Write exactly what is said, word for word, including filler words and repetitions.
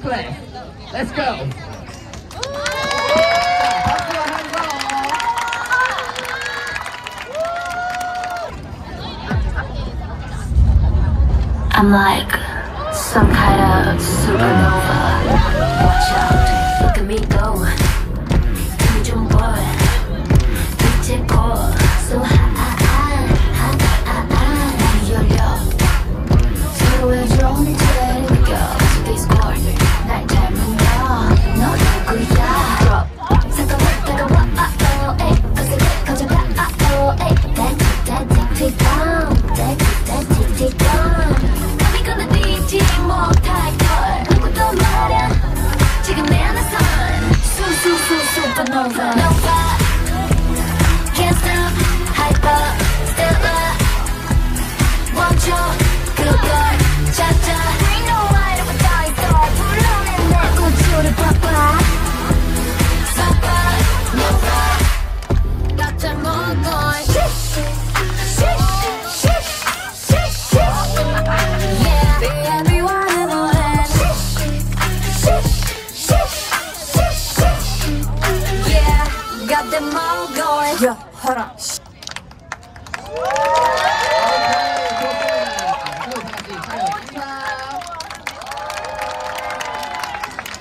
class. Let's go. I'm like some kind of supernova. Watch out, look at me go. Fusion boy, 빛의 core, so high, high, high, high, high. 열려 서로의 존재를 느껴. 속에 score, 날 닮으며 너 누구야? Drop, 사과했다가 와, oh, 에이, 어색해 가져가, oh, 에이. That, that, tick, tick, down, that, that, tick, tick, down. 못할걸 아무것도 말야 지금 내 안에선 수수수 supernova Nova Can't stop hyper still up 멈춰 그걸 찾아 Ain't no light of a dying star 불러내 내 우주를 봐봐 supernova 깜짝 먹어 Got them all going. Yeah, hold on.